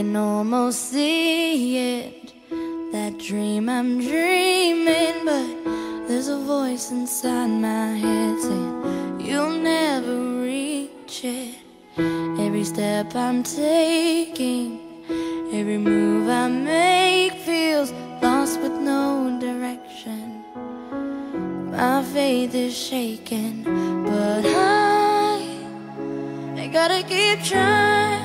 can almost see it, that dream I'm dreaming, but there's a voice inside my head saying you'll never reach it. Every step I'm taking, every move I make feels lost with no direction. My faith is shaking, but I gotta keep trying.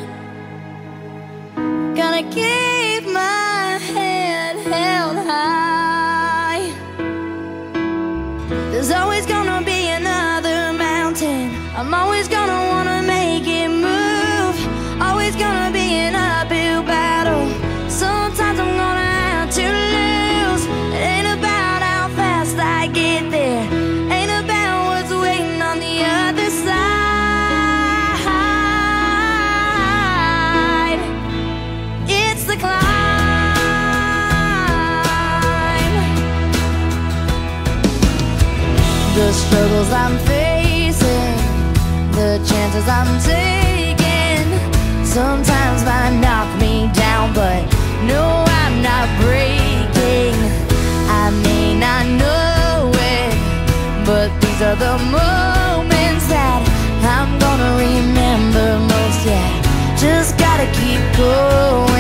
Gotta keep my head held high. There's always gonna be another mountain. I'm always gonna wanna make it move. Always gonna be an uphill battle. Sometimes I'm gonna have to lose. It ain't about how fast I get there, ain't about what's waiting on the other side. It's the climb. The struggles I'm facing, the chances I'm taking, sometimes might knock me down, but no, I'm not breaking. I may not know it, but these are the moments that I'm gonna remember most. Yeah, just gotta keep going.